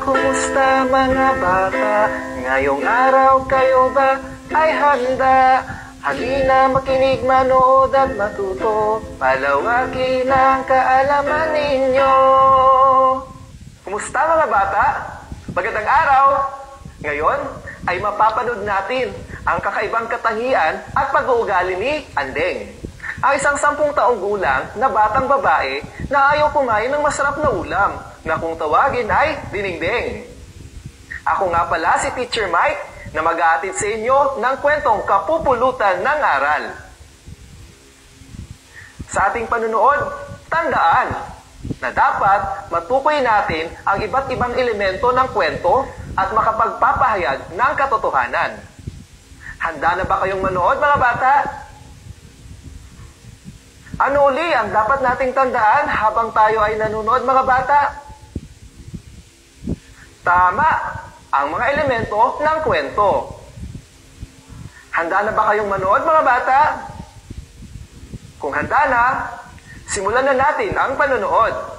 Kumusta mga bata? Ngayong araw kayo ba ay handa? Halina makinig, manood at matuto, palawakin ang kaalaman ninyo. Kumusta mga bata? Magandang araw! Ngayon ay mapapanood natin ang kakaibang katangian at pag-uugali ni Andeng, ang isang 10 taong gulang na batang babae na ayaw kumain ng masarap na ulam na kung tawagin ay dinengdeng. Ako nga pala si Teacher Mike na mag-aatid sa inyo ng kwentong kapupulutan ng aral. Sa ating panunood, tandaan na dapat matukoy natin ang iba't ibang elemento ng kwento at makapagpapahayag ng katotohanan. Handa na ba kayong manood mga bata? Ano uli ang dapat nating tandaan habang tayo ay nanonood mga bata? Tama! Ang mga elemento ng kwento. Handa na ba kayong manood mga bata? Kung handa na, simulan na natin ang panonood.